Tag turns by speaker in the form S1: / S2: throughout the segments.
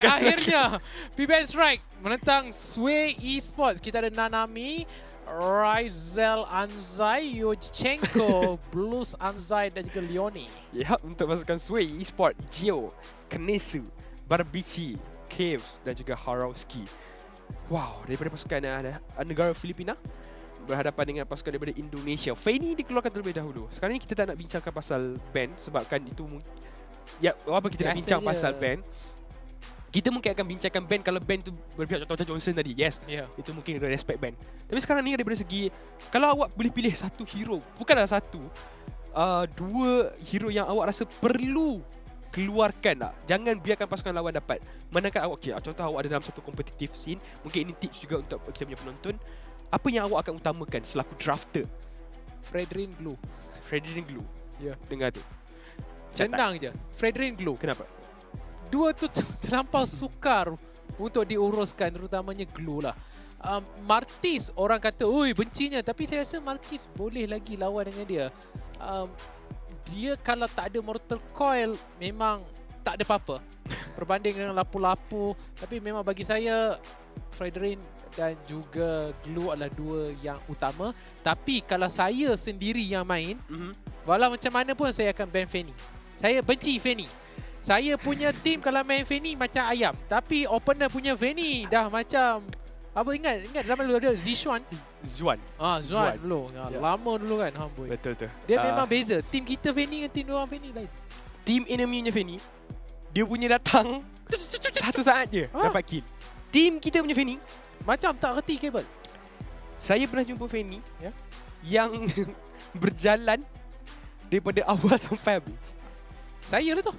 S1: Akhirnya PBN Strike menentang Sway Esports. Kita ada Nanami, Raizel Anzai, Yojchenko, Blues Anzai dan juga Leoni.
S2: Ya, untuk pasukan Sway Esports, Gio, Kanesu, Barbichi, Caves dan juga Harowski. Wow, daripada pasukan negara Filipina berhadapan dengan pasukan daripada Indonesia. Fanny dikeluarkan terlebih dahulu. Sekarang ni kita tak nak bincangkan pasal ban sebabkan itu ya, apa kita nak bincang pasal ban? Kita mungkin akan bincangkan ban kalau ban tu berpihak contoh macam Johnson tadi. Yes, itu mungkin ada respect ban. Tapi sekarang ni daripada segi, kalau awak boleh pilih satu hero, bukanlah satu, dua hero yang awak rasa perlu keluarkan tak. Jangan biarkan pasukan lawan dapat. Manakala awak, contoh awak ada dalam satu competitive scene, mungkin ini tips juga untuk kita punya penonton. Apa yang awak akan utamakan selaku drafter?
S1: Fredrin Glue.
S2: Fredrin Glue.
S1: Ya.
S2: Dengar tu.
S1: Senang je. Fredrin Glue.
S2: Kenapa?
S1: Dua tu terlampau sukar untuk diuruskan, terutamanya Glue lah. Martis orang kata, oi bencinya, tapi saya rasa Martis boleh lagi lawan dengan dia. Dia kalau tak ada Mortal Coil memang tak ada apa-apa berbanding dengan lapu-lapu. Tapi memang bagi saya Fredrin dan juga Glue adalah dua yang utama. Tapi kalau saya sendiri yang main, walau macam mana pun saya akan ban Fanny. Saya benci Fanny. Saya punya team kalau main Fanny macam ayam. Tapi opener punya Fanny dah macam apa, ingat zaman dulu ada Zishuan.
S2: Zuan.
S1: Zuan dulu. Lama dulu kan.
S2: Betul.
S1: Dia memang beza. Team kita Fanny dengan team orang Fanny lain.
S2: Team enemy-nya Fanny, dia punya datang satu saat je dapat kill. Team kita punya Fanny
S1: macam tak reti kabel.
S2: Saya pernah jumpa Fanny yang berjalan daripada awal sampai habis.
S1: Saya lah tu.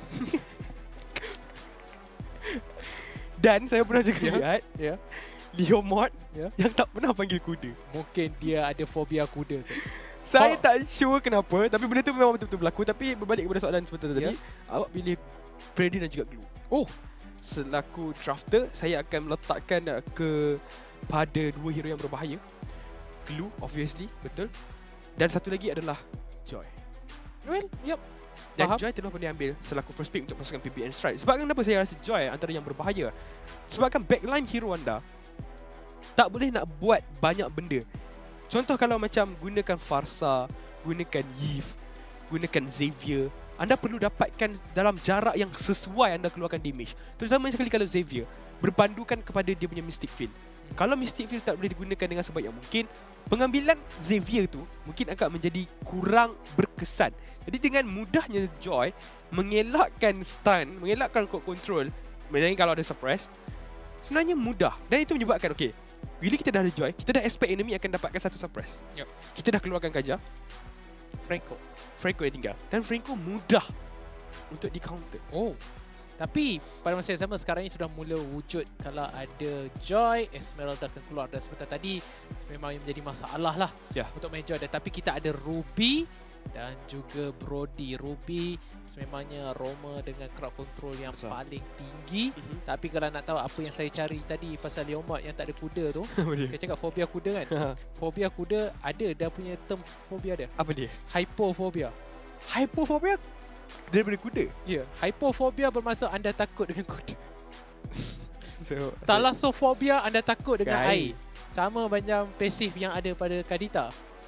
S2: Dan saya pernah juga lihat Leomord yang tak pernah panggil kuda.
S1: Mungkin dia ada fobia kuda tu.
S2: Saya tak sure kenapa, tapi benda tu memang betul-betul berlaku. Tapi berbalik kepada soalan sebentar tadi, awak pilih Freddy dan juga Glue. Oh, selaku drafter, saya akan meletakkan kepada dua hero yang berbahaya. Glue, obviously, betul. Dan satu lagi adalah Joy.
S1: Well, yep.
S2: Dan Joy telah pun diambil selaku first pick untuk pasukan PBN Strike. Sebab kenapa saya rasa Joy antara yang berbahaya? Sebabkan backline hero anda tak boleh nak buat banyak benda. Contoh kalau macam gunakan Farsa, gunakan Yves, gunakan Xavier, anda perlu dapatkan dalam jarak yang sesuai anda keluarkan damage. Terutama sekali kalau Xavier berpandukan kepada dia punya Mystic Field. Kalau Mystic Field tak boleh digunakan dengan sebaik yang mungkin, pengambilan Xavier tu mungkin akan menjadi kurang berkesan. Jadi dengan mudahnya Joy mengelakkan stun, mengelakkan core control, sebenarnya kalau ada suppress, sebenarnya mudah. Dan itu menyebabkan, bila kita dah ada Joy, kita dah expect enemy akan dapatkan satu suppress. Kita dah keluarkan Kaja, Franco yang tinggal. Dan Franco mudah untuk di counter.
S1: Tapi pada masa yang sama sekarang ini sudah mula wujud kalau ada Joy, Esmeralda akan keluar. Dan sebentar tadi memang menjadi masalah lah untuk main Joy. Tapi kita ada Ruby dan juga Brody. Ruby sememangnya Roma dengan crowd control yang paling tinggi. Tapi kalau nak tahu apa yang saya cari tadi pasal Leomord yang tak ada kuda tu, saya cakap fobia kuda kan. Fobia kuda ada, dah punya term fobia dia.
S2: Apa dia?
S1: Hypophobia.
S2: Hypophobia daripada kuda?
S1: Ya, hypophobia bermaksud anda takut dengan kuda. Thalassophobia anda takut dengan air. Sama macam pasif yang ada pada Kadita.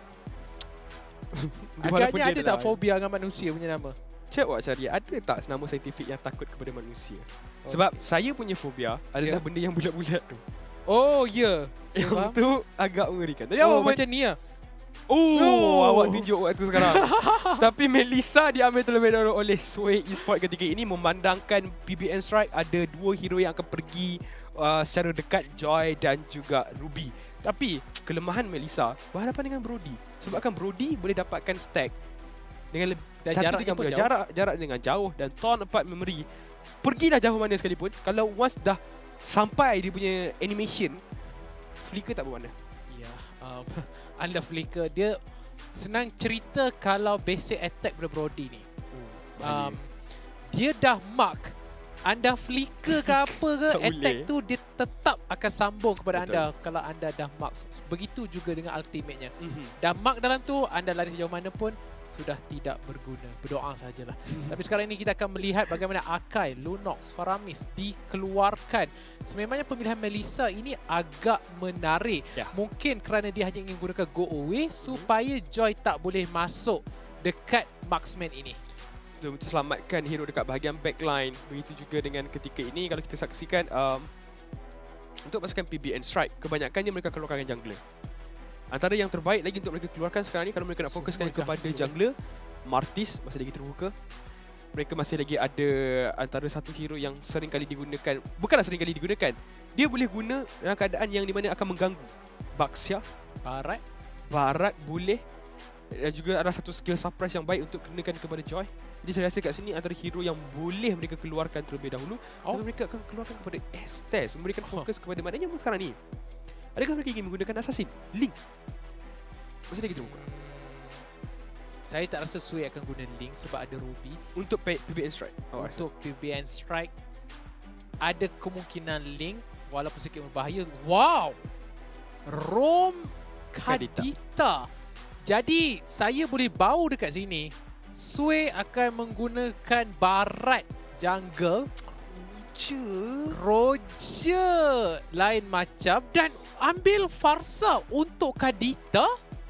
S1: Agaknya ada tak fobia dengan manusia punya nama?
S2: Cik awak cari, ada tak nama saintifik yang takut kepada manusia? Sebab saya punya fobia adalah benda yang bulat-bulat tu.
S1: Oh ya,
S2: yang tu agak mengerikan. Tadi
S1: macam ni lah.
S2: Awak tunjuk waktu sekarang. Tapi Melissa diambil terlebih dahulu oleh Sway Esports ketika ini, memandangkan PBN Strike ada dua hero yang akan pergi secara dekat, Joy dan juga Ruby. Tapi kelemahan Melissa berhadapan dengan Brody. Sebabkan Brody boleh dapatkan stack dengan jarak dengan jauh dan torn apart memory. Pergilah jauh mana sekalipun, kalau once dah sampai dia punya animation, flicker tak bermakna.
S1: Anda flicker dia senang cerita kalau basic attack pada Brody ni. Dia dah mark. Anda flicker ke apa ke, attack tu dia tetap akan sambung kepada anda kalau anda dah mark. Begitu juga dengan ultimate-nya. Dah mark dalam tu, anda lari sejauh mana pun sudah tidak berguna. Berdoa sajalah. Tapi sekarang ini kita akan melihat bagaimana Akai, Lunox, Faramis dikeluarkan. Sememangnya pemilihan Melissa ini agak menarik. Mungkin kerana dia hanya ingin gunakan go away supaya Joy tak boleh masuk dekat marksman ini.
S2: Untuk selamatkan hero dekat bahagian backline. Begitu juga dengan ketika ini kalau kita saksikan untuk pasukan PBN Strike, kebanyakannya mereka keluarkan jungler. Antara yang terbaik lagi untuk mereka keluarkan sekarang ni kalau mereka nak fokuskan kepada jungler, Martis masih lagi terbuka. Mereka masih lagi ada antara satu hero yang sering kali digunakan. Bukanlah sering kali digunakan. Dia boleh guna dalam keadaan yang di mana akan mengganggu. Baxia, Barat boleh. Dan juga ada satu skill surprise yang baik untuk kenakan kepada Joy. Jadi saya rasa kat sini antara hero yang boleh mereka keluarkan terlebih dahulu. Dan mereka akan keluarkan kepada Estes. Memberikan fokus kepada maknanya sekarang ni. Adakah mereka ingin menggunakan Assassin? Link? Masih lagi terbuka.
S1: Saya tak rasa Sui akan guna Link sebab ada Ruby.
S2: Untuk PBN Strike?
S1: Untuk PBN Strike, ada kemungkinan Link walaupun sedikit berbahaya. Wow! Rom Kadita. Jadi, saya boleh bau dekat sini. Sui akan menggunakan Barat jungle. Roger lain macam dan ambil Farsa untuk Kadita.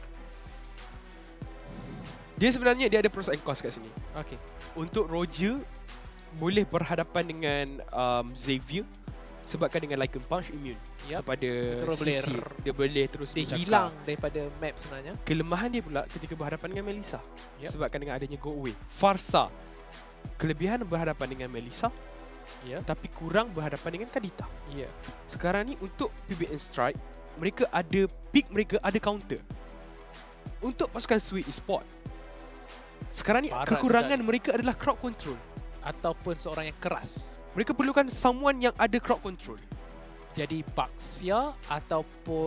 S2: Dia sebenarnya dia ada pros and cons kat sini.
S1: Okey.
S2: Untuk Roger boleh berhadapan dengan Xavier sebabkan dengan Lycan Punch immune kepada CC. Dia boleh terus
S1: dia hilang daripada map sebenarnya.
S2: Kelemahan dia pula ketika berhadapan dengan Melissa sebabkan dengan adanya go away. Farsa kelebihan berhadapan dengan Melissa tapi kurang berhadapan dengan Kadita. Sekarang ni untuk PBN Strike, mereka ada pick, mereka ada counter. Untuk pasukan Sweet Esport, sekarang ni kekurangan mereka adalah crowd control
S1: ataupun seorang yang keras.
S2: Mereka perlukan someone yang ada crowd control.
S1: Jadi Baxia ataupun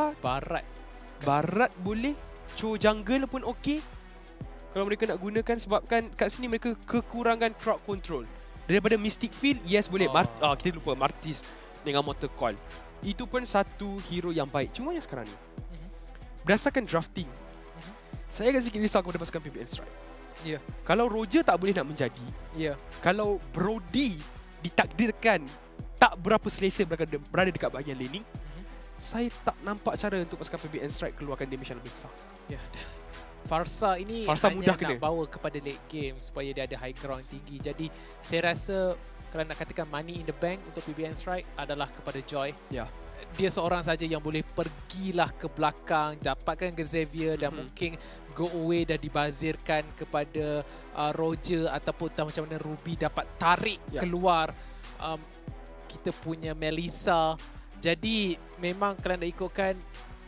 S2: Barat boleh. Cho jungle pun okey. Kalau mereka nak gunakan sebabkan kat sini mereka kekurangan crowd control. Daripada Mystic Field, yes boleh. Kita lupa Martis dengan Mortal Coil. Itu pun satu hero yang baik. Cuma yang sekarang ni, berdasarkan drafting, saya agak sikit risau kepada pasukan PBN Strike. Kalau Roger tak boleh nak menjadi, kalau Brody ditakdirkan tak berapa selesa berada dekat bahagian laning, saya tak nampak cara untuk pasukan PBN Strike keluarkan damage yang lebih besar.
S1: Farsa ini
S2: mudah
S1: nak bawa kepada late game supaya dia ada high ground tinggi. Jadi saya rasa kalau nak katakan money in the bank untuk PBN Strike adalah kepada Joy. Dia seorang saja yang boleh pergilah ke belakang, dapatkan ke Xavier dan mungkin go away dah dibazirkan kepada Roger ataupun macam mana Ruby dapat tarik keluar kita punya Melissa. Jadi memang kalau nak ikutkan,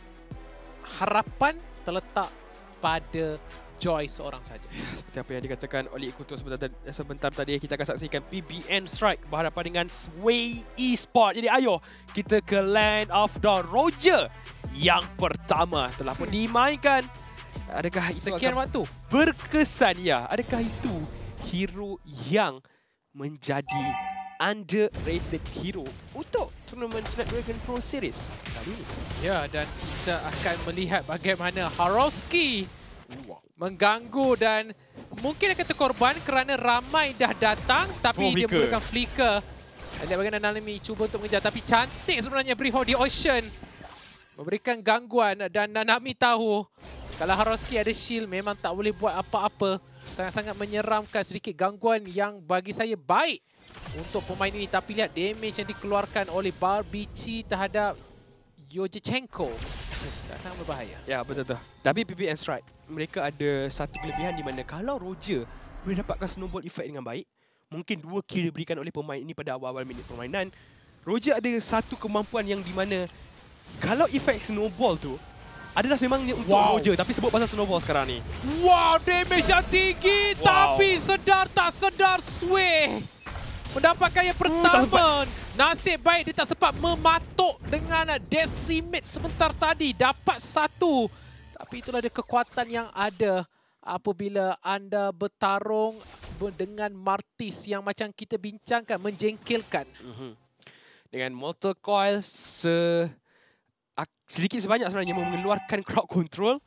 S1: harapan terletak pada Joy seorang saja.
S2: Seperti apa yang dikatakan oleh Ikuto sebentar tadi, kita akan saksikan PBN Strike berhadapan dengan Sway Esport. Jadi ayo kita ke Land of Dawn. Roger yang pertama telah pun dimainkan. Adakah itu
S1: sekian waktu
S2: berkesan? Adakah itu hero yang menjadi underrated hero untuk turnamen Snapdragon Pro Series kali ini?
S1: Dan kita akan melihat bagaimana Haroski mengganggu dan mungkin akan terkorban kerana ramai dah datang tapi dia menggunakan flicker. Lihat bagaimana Nanami cuba untuk mengejar tapi cantik sebenarnya Brihon di Ocean. Memberikan gangguan dan Nanami tahu kalau Haroski ada shield memang tak boleh buat apa-apa. Sangat-sangat menyeramkan, sedikit gangguan yang bagi saya baik untuk pemain ini. Tapi lihat damage yang dikeluarkan oleh Barbici terhadap Yojichenko. Sangat berbahaya.
S2: Betul-betul. Tapi PBN Strike, mereka ada satu kelebihan di mana kalau Roger boleh dapatkan snowball effect dengan baik, mungkin 2 kill diberikan oleh pemain ini pada awal-awal minit permainan. Roger ada satu kemampuan yang di mana kalau effect snowball tu adalah memangnya untuk Roger, tapi sebut pasal snowball sekarang ni.
S1: Damage yang tinggi, tapi sedar tak sedar Sway mendapatkan yang pertama. Nasib baik dia tak sempat mematuk dengan decimate sebentar tadi. Dapat satu. Tapi itulah dia kekuatan yang ada apabila anda bertarung dengan Martis yang macam kita bincangkan, menjengkelkan.
S2: Dengan Mortal Coil sedikit sebanyak sebenarnya mengeluarkan crowd control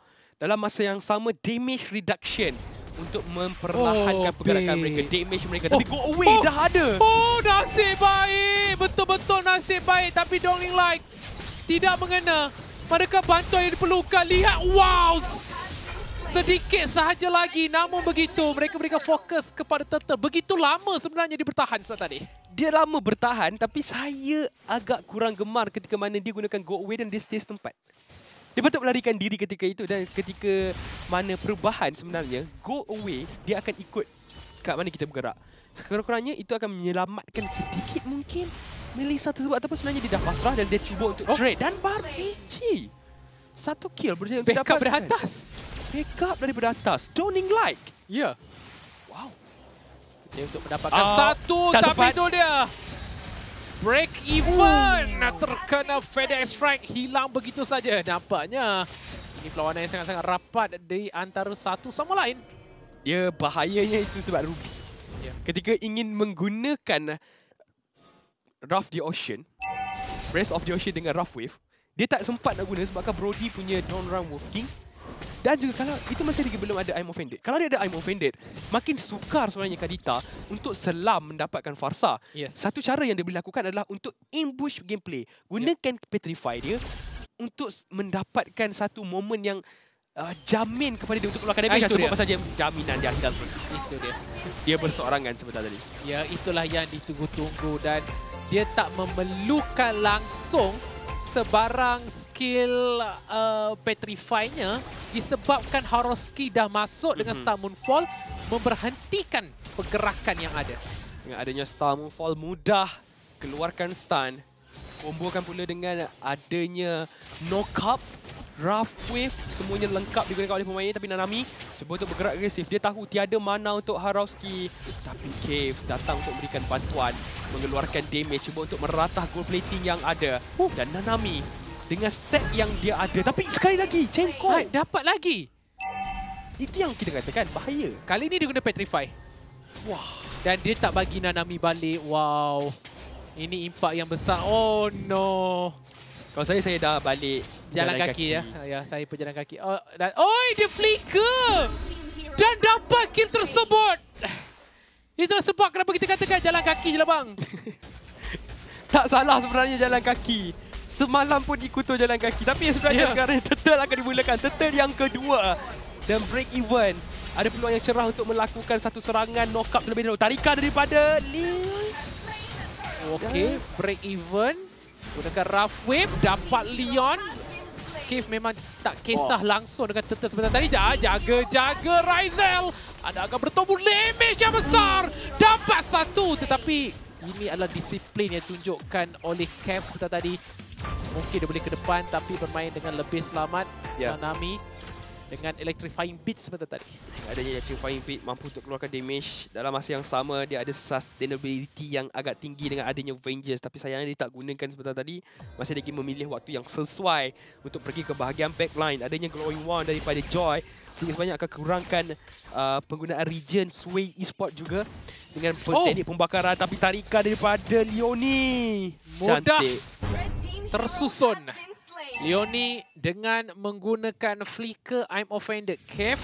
S2: dalam masa yang sama damage reduction untuk memperlahankan pergerakan mereka, damage mereka. Tapi go away dah ada.
S1: Oh, nasib baik. Betul-betul nasib baik. Tapi Dongling Light tidak mengena. Manakah bantuan yang diperlukan? Lihat, wow. Sedikit sahaja lagi. Namun begitu, mereka berikan fokus kepada Turtle. Begitu lama sebenarnya dia bertahan setelah tadi.
S2: Dia lama bertahan, tapi saya agak kurang gemar ketika mana dia gunakan go away dan dia stay setempat. Dia patut melarikan diri ketika itu, dan ketika mana perubahan sebenarnya, go away, dia akan ikut kat mana kita bergerak. Sekurang-kurangnya itu akan menyelamatkan sedikit mungkin Melissa tersebut, ataupun sebenarnya dia dah pasrah dan dia cuba untuk trade. Dan baru Ichi. Satu kill berjaya untuk
S1: backup dari atas.
S2: Backup daripada atas. Dawning Light.
S1: Ya.
S2: Wow.
S1: Dia untuk mendapatkan satu,
S2: tak
S1: tapi
S2: sempat.
S1: itu dia. Break even. Terkena FedEx Strike. Hilang begitu saja. Nampaknya ini perlawanan yang sangat-sangat rapat di antara satu sama lain.
S2: Dia bahayanya itu sebab Ruby.
S1: Ya.
S2: Ketika ingin menggunakan Rough the Ocean, Breath of the Ocean dengan Rough Wave, dia tak sempat nak guna sebabkan Brody punya Dawn Run Wolf King. Dan juga kalau itu masih lagi belum ada I'm Offended. Kalau dia ada I'm Offended, makin sukar sebenarnya Kadita untuk selam mendapatkan Farsa.
S1: Yes.
S2: Satu cara yang dia boleh lakukan adalah untuk ambush gameplay. Gunakan Petrify dia untuk mendapatkan satu momen yang jamin kepada dia untuk keluarkan damage. Sebab pasal jaminan dia hilang terus.
S1: Itu dia.
S2: Dia berseorangan sebentar tadi.
S1: Ya, itulah yang ditunggu-tunggu dan dia tak memerlukan langsung sebarang skill Petrify-nya disebabkan Haroski dah masuk dengan Star Moonfall memberhentikan pergerakan yang ada.
S2: Dengan adanya Star Moonfall mudah keluarkan stun. Kombokan pula dengan adanya knock-up, Rough Wave, semuanya lengkap digunakan oleh pemain, tapi Nanami cuba untuk bergerak agresif. Dia tahu tiada mana untuk Haroski, tapi Cave datang untuk memberikan bantuan, mengeluarkan damage, cuba untuk meratah gold plating yang ada. Dan Nanami dengan step yang dia ada, tapi sekali lagi Cengko
S1: Dapat lagi.
S2: Itu yang kita katakan bahaya.
S1: Kali ni dia guna Petrify.
S2: Wah.
S1: Dan dia tak bagi Nanami balik. Wow. Ini impak yang besar. Oh no.
S2: Kalau saya dah balik
S1: Jalan kaki ya. Ya, saya berjalan kaki. Oh, dan dia flicker. Dan dapat kill tersebut. Itulah sebab kenapa kita katakan jalan kaki je lah bang.
S2: Tak salah sebenarnya jalan kaki. Semalam pun ikutu jalan kaki. Tapi sebenarnya sekarang Turtle akan dimulakan. Turtle yang kedua. Dan break even. Ada peluang yang cerah untuk melakukan satu serangan knock up terlebih dahulu. Tarikan daripada Leon.
S1: Okey, break even. Gunakan Rough Wave. Dapat Leon. Cave memang tak kisah langsung dengan Turtle sebentar tadi. Jaga Ryzel. Ada akan bertemu damage yang besar. Dapat satu. Tetapi ini adalah disiplin yang ditunjukkan oleh Cave sebentar tadi. Mungkin dia boleh ke depan tapi bermain dengan lebih selamat. Nanami dengan electrifying beat sebentar tadi.
S2: Adanya electrifying beat mampu untuk keluarkan damage. Dalam masa yang sama dia ada sustainability yang agak tinggi dengan adanya Vengeance. Tapi sayangnya dia tak gunakan sebentar tadi. Masih lagi memilih waktu yang sesuai untuk pergi ke bahagian backline. Adanya Glowing Wand daripada Joy sehingga sebanyak akan kurangkan penggunaan region Sway Esport juga dengan teknik pembakaran. Tapi tarikan daripada Leonie.
S1: Mudah.
S2: Cantik.
S1: Tersusun. Leonie dengan menggunakan flicker I'm Offended. Cave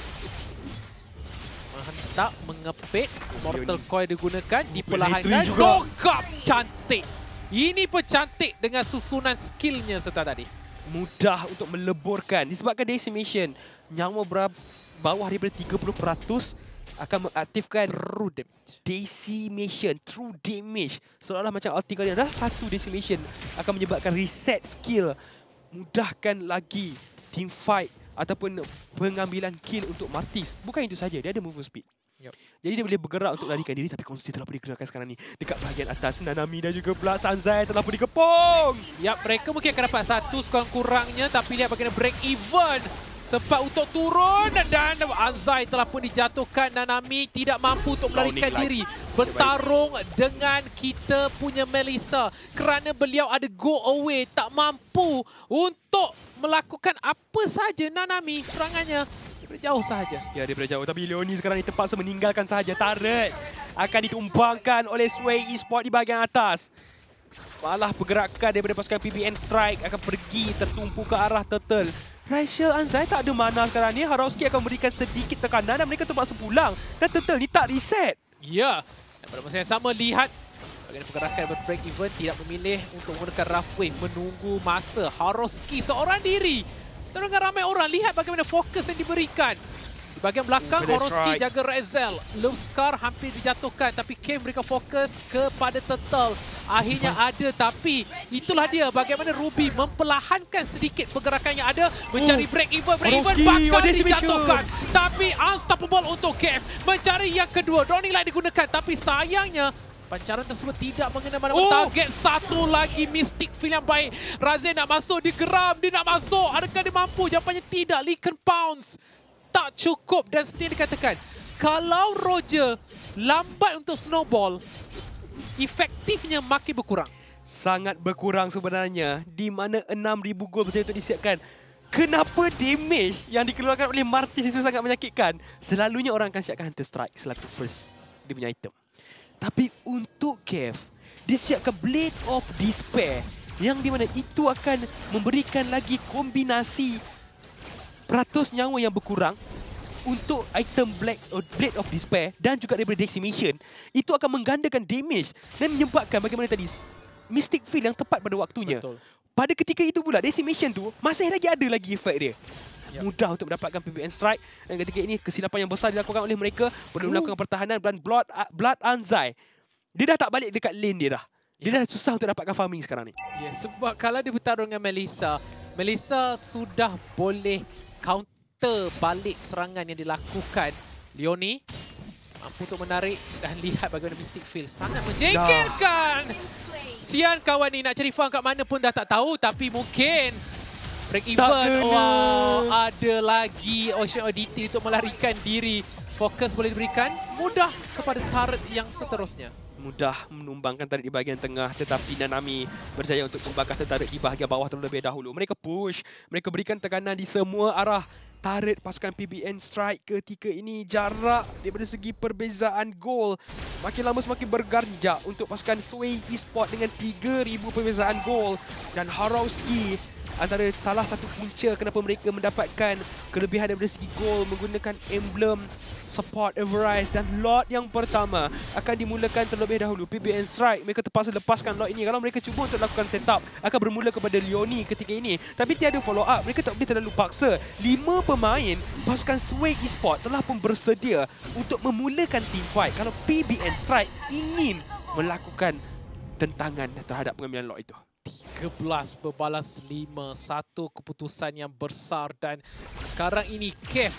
S1: menghentak, mengepit. Mortal Coil digunakan, diperlahankan. Knock-up cantik. Ini pun cantik dengan susunan skillnya serta tadi.
S2: Mudah untuk meleburkan. Disebabkan decimation, nyawa bawah daripada 30% akan mengaktifkan true damage. Decimation, true damage. Seolah-olah macam ulti kalian dah satu decimation akan menyebabkan reset skill. Mudahkan lagi team fight ataupun pengambilan kill untuk Martis. Bukan itu saja, dia ada movement speed. Jadi dia boleh bergerak untuk larikan diri, tapi konsisten telah pun digunakan sekarang ni. Dekat bahagian atas, Nanami dan juga pula Sanzai telah pun dikepung.
S1: Mereka mungkin akan dapat satu sekurang-kurangnya, tapi lihat bagaimana break even. Sempat untuk turun dan Anzai telah pun dijatuhkan. Nanami tidak mampu untuk melarikan diri. Bertarung dengan kita punya Melissa. Kerana beliau ada go away. Tak mampu untuk melakukan apa saja Nanami serangannya. Daripada jauh sahaja.
S2: Ya, daripada jauh. Tapi Leonie sekarang ni terpaksa meninggalkan sahaja. Turret akan ditumbangkan oleh Sway Esport di bahagian atas. Malah pergerakan daripada pasukan PBN Strike akan pergi tertumpu ke arah Turtle. Rachel Anzai tak ada mana sekarang ni. Harovski akan memberikan sedikit tekanan dan mereka terpaksa pulang. Dan Turtle ni tak reset.
S1: Ya, dan pada masa yang sama lihat bagian pergerakan break even tidak memilih untuk menggunakan rough wave, menunggu masa. Harovski seorang diri. Terdengar ramai orang lihat bagaimana fokus yang diberikan. Di bahagian belakang, Harovski jaga Rezel. Luskar hampir dijatuhkan tapi Cave berikan fokus kepada Turtle. Akhirnya ada tapi itulah dia bagaimana Ruby memperlahankan sedikit pergerakan yang ada. Mencari break even bakal dijatuhkan. Tapi unstoppable untuk Cave. Mencari yang kedua, Drowning Light digunakan tapi sayangnya pancaran tersebut tidak mengenai mana-mana target. Satu lagi Mystic Field yang baik. Razen nak masuk, digeram, dia nak masuk. Adakah dia mampu? Jawapannya tidak. Lycan Pounce tak cukup dan seperti yang dikatakan, kalau Roger lambat untuk snowball, efektifnya makin berkurang.
S2: Sangat berkurang sebenarnya, di mana 6,000 gol betul-betul disiapkan. Kenapa damage yang dikeluarkan oleh Martis itu sangat menyakitkan? Selalunya orang akan siapkan Hunter Strike selaku first dia punya item. Tapi untuk Kev, dia siapkan Blade of Despair yang di mana itu akan memberikan lagi kombinasi peratus nyawa yang berkurang untuk item Blade of Despair dan juga daripada Decimation. Itu akan menggandakan damage dan menyebabkan bagaimana tadi Mystic Field yang tepat pada waktunya.
S1: Betul.
S2: Pada ketika itu pula Decimation tu masih lagi ada lagi efek dia. Yep. Mudah untuk mendapatkan PBN Strike dan ketika ini kesilapan yang besar dilakukan oleh mereka perlu melakukan pertahanan dan Blood Anzai. Dia dah tak balik dekat lane dia dah. Dia dah susah untuk dapatkan farming sekarang ni.
S1: Ya, sebab kalau dia bertarung dengan Melissa sudah boleh counter balik serangan yang dilakukan. Leonie mampu untuk menarik dan lihat bagaimana Mystic Field sangat menjengkelkan. Sian kawan ni nak cari farm kat mana pun dah tak tahu tapi mungkin break even. Wow, ada lagi Ocean Oddity untuk melarikan diri. Fokus boleh diberikan mudah kepada turret yang seterusnya.
S2: Mudah menumbangkan turret di bahagian tengah tetapi Nanami berjaya untuk membakar turret di bahagian bawah terlebih dahulu. Mereka push, mereka berikan tekanan di semua arah. Turret pasukan PBN Strike ketika ini jarak daripada segi perbezaan gol makin lama semakin berganjak untuk pasukan Sway Esports dengan 3,000 perbezaan gol dan Harovski antara salah satu punca kenapa mereka mendapatkan kelebihan daripada segi gol menggunakan emblem support Everrise dan lot yang pertama akan dimulakan terlebih dahulu. PBN Strike mereka terpaksa lepaskan lot ini. Kalau mereka cuba untuk lakukan setup akan bermula kepada Leonie ketika ini tapi tiada follow up. Mereka tak boleh terlalu paksa. 5 pemain pasukan Sway Esports telah pun bersedia untuk memulakan team fight kalau PBN Strike ingin melakukan tentangan terhadap pengambilan lot itu.
S1: 13 berbalas 5, satu keputusan yang besar dan sekarang ini Kev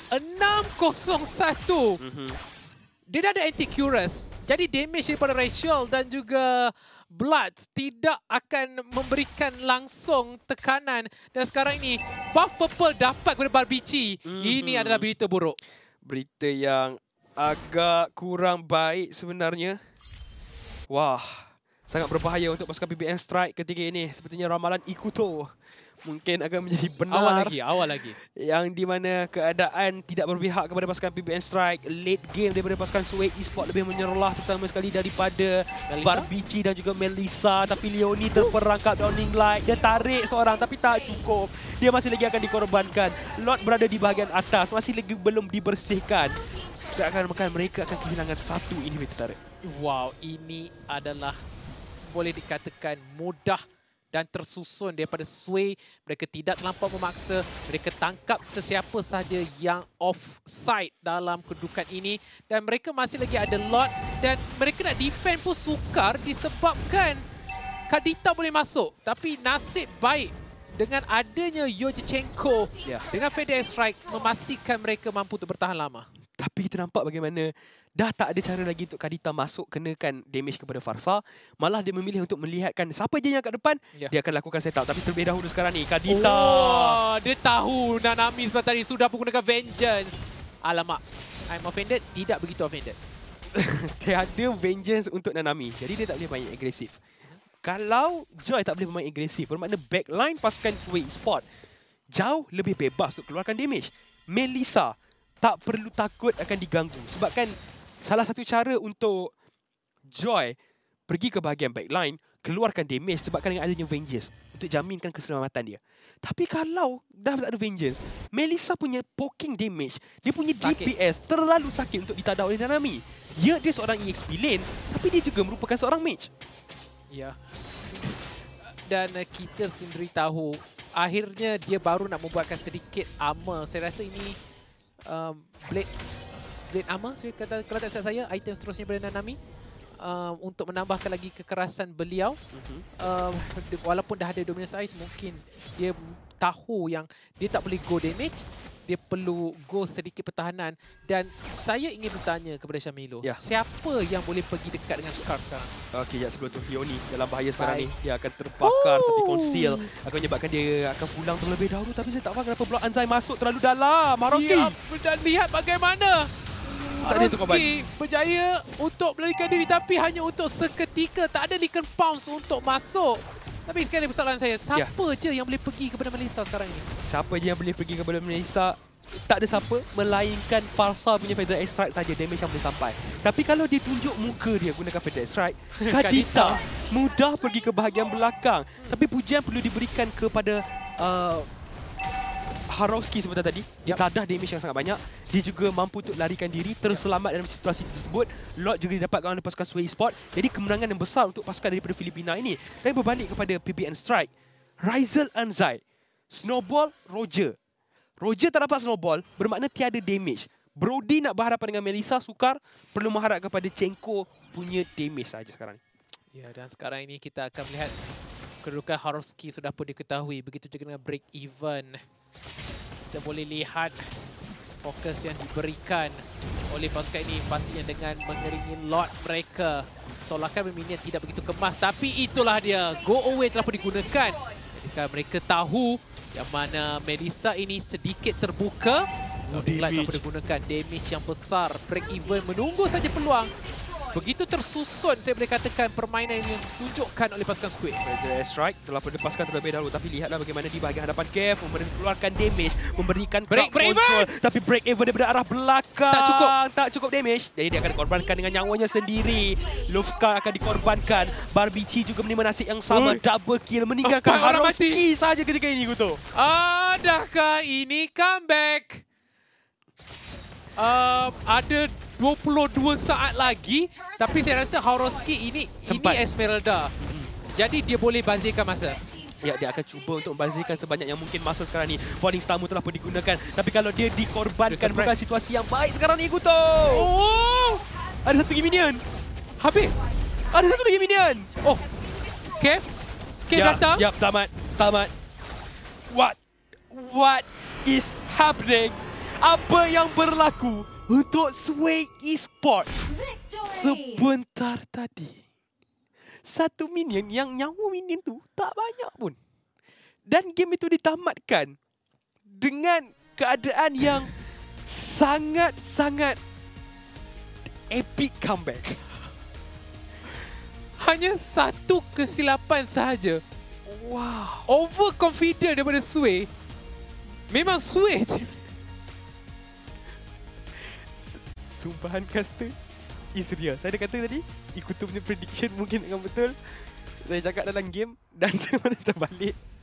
S1: 6-0-1. Dia dah ada anti-Curus. Jadi damage daripada Rachel dan juga Blood tidak akan memberikan langsung tekanan. Dan sekarang ini buff purple dapat kepada Barbici. Ini adalah berita buruk.
S2: Berita yang agak kurang baik sebenarnya. Wah. Sangat berbahaya untuk pasukan PBN Strike ketika ini. Sepertinya ramalan Ikuto mungkin akan menjadi benar.
S1: Awal lagi.
S2: Yang di mana keadaan tidak berpihak kepada pasukan PBN Strike. Late game daripada pasukan Sway Esports lebih menyerlah terutama sekali daripada Barbici dan juga Melissa. Tapi Leonie terperangkap Drowning Light. Dia tarik seorang tapi tak cukup. Dia masih lagi akan dikorbankan. Lot berada di bahagian atas. Masih lagi belum dibersihkan. Seakan-akan mereka akan kehilangan satu inhibitor turret.
S1: Wow, ini adalah boleh dikatakan mudah dan tersusun daripada Sway. Mereka tidak terlampau memaksa. Mereka tangkap sesiapa sahaja yang offside dalam kedudukan ini. Dan mereka masih lagi ada lot. Dan mereka nak defend pun sukar disebabkan Kadita boleh masuk. Tapi nasib baik dengan adanya Yojichenko dengan Fede Strike memastikan mereka mampu untuk bertahan lama.
S2: Tapi kita nampak bagaimana dah tak ada cara lagi untuk Kadita masuk kenakan damage kepada Farsa. Malah dia memilih untuk melihatkan siapa je yang kat depan. Dia akan lakukan setup. Tapi terlebih dahulu sekarang ni Kadita.
S1: Dia tahu Nanami sebab tadi sudah pun gunakan Vengeance. Alamak. I'm offended. Tidak begitu offended.
S2: Tiada Vengeance untuk Nanami. Jadi dia tak boleh main agresif. Kalau Joy tak boleh bermain agresif, bermakna backline pasukan Sway Esports jauh lebih bebas untuk keluarkan damage. Melissa tak perlu takut akan diganggu. Sebab kan salah satu cara untuk Joy pergi ke bahagian backline, keluarkan damage sebabkan dengan adanya Vengeance untuk jaminkan keselamatan dia. Tapi kalau dah tak ada Vengeance, Melissa punya poking damage, dia punya
S1: Sakit.
S2: DPS terlalu sakit untuk ditadak oleh Nanami. Ya, dia seorang EXP lane, tapi dia juga merupakan seorang mage.
S1: Ya. Dan kita sendiri tahu akhirnya dia baru nak membuatkan sedikit armor. Saya rasa ini blade armor saya kata, kalau tak silap saya, item seterusnya daripada Nanami. Untuk menambahkan lagi kekerasan beliau. Walaupun dah ada dominance ice, mungkin dia tahu yang dia tak boleh go damage, dia perlu go sedikit pertahanan. Dan saya ingin bertanya kepada Syamilo, siapa yang boleh pergi dekat dengan Scar sekarang?
S2: Okey, sebelum tu Fioni dalam bahaya sekarang ni. Dia akan terbakar tepi conceal, akan menyebabkan dia akan pulang terlebih dahulu. Tapi saya tak faham kenapa Block Anzai masuk terlalu dalam. Haroski!
S1: Ya, dan lihat bagaimana Haroski berjaya untuk melarikan diri, tapi hanya untuk seketika. Tak ada Lycan Pounce untuk masuk. Tapi sekarang ni persoalan saya, siapa je yang boleh pergi kepada Melissa sekarang ni?
S2: Siapa je yang boleh pergi kepada Melissa? Tak ada siapa melainkan Falsa punya Feather Strike saja damage yang boleh sampai. Tapi kalau dia tunjuk muka dia gunakan Feather Strike, Kadita mudah pergi ke bahagian belakang. Tapi pujian perlu diberikan kepada Haroski sebentar tadi. Dia tadah damage yang sangat banyak. Dia juga mampu untuk larikan diri, terselamat dalam situasi tersebut. Lot juga didapatkan oleh pasukan Sway Sport. Jadi kemenangan yang besar untuk pasukan daripada Filipina ini. Dan berbalik kepada PBN Strike, Rizal Anzai, Snowball, Roger. Roger tak dapat Snowball, bermakna tiada damage. Brody nak berhadapan dengan Melissa, sukar. Perlu mengharap kepada Cenko punya damage saja sekarang ni.
S1: Ya, dan sekarang ini kita akan melihat kedudukan Haroski sudah pun diketahui. Begitu juga dengan break even. Kita boleh lihat fokus yang diberikan oleh pasukan ini pastinya dengan mengeringi lot mereka. Tolakan minion tidak begitu kemas, tapi itulah dia, go away telah pun digunakan. Jadi sekarang mereka tahu yang mana Melissa ini sedikit terbuka. Light telah pun digunakan, damage yang besar, break even, menunggu saja peluang. Begitu tersusun, saya boleh katakan, permainan yang ditunjukkan oleh pasukan Squid.
S2: Feather Strike telah dilepaskan terlebih dahulu, tapi lihatlah bagaimana di bahagian hadapan Kev mengeluarkan damage, memberikan crowd control, tapi break even daripada arah belakang. Tak cukup damage. Jadi dia akan dikorbankan dengan nyawanya sendiri. Lufscar akan dikorbankan. Barbichi juga menerima nasib yang sama, double kill, meninggalkan Haroski saja ketika ini, Guto.
S1: Adakah ini comeback? Ada 22 saat lagi, tapi saya rasa Haroski ini Esmeralda. Jadi dia boleh bazirkan masa.
S2: Ya, dia akan cuba untuk membazirkan sebanyak yang mungkin masa sekarang ni. Falling Star telah pun digunakan, tapi kalau dia dikorbankan bukan situasi yang baik sekarang ni, Guto.
S1: Oh!
S2: Ada satu lagi minion.
S1: Habis.
S2: Ada satu lagi minion.
S1: Oh. Kev datang.
S2: Ya, tamat. What is happening? Apa yang berlaku untuk Sway Esport sebentar tadi? Satu minion yang nyawa minion tu tak banyak pun. Dan game itu ditamatkan dengan keadaan yang sangat-sangat epic comeback.
S1: Hanya satu kesilapan sahaja.
S2: Wow.
S1: Overconfident daripada Sway. Memang Sway.
S2: Sumpahan caster is real. Saya dah kata tadi, Ikutu punya prediction mungkin akan betul. Saya cakap dalam game dan mana terbalik.